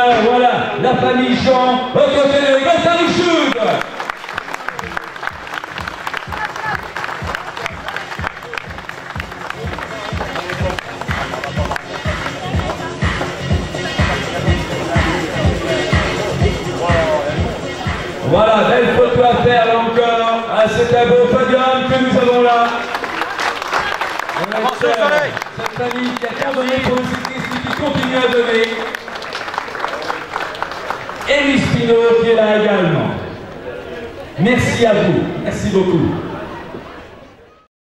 Voilà, la famille Jean, aux côtés de Gossarouchoud. Voilà, belle photo à faire là encore. Ah, c'est un beau podium que nous avons là. Cette famille qui a tant donné pour le cyclisme, qui continue à donner. Et Luis Pino qui est là également. Merci à vous. Merci beaucoup.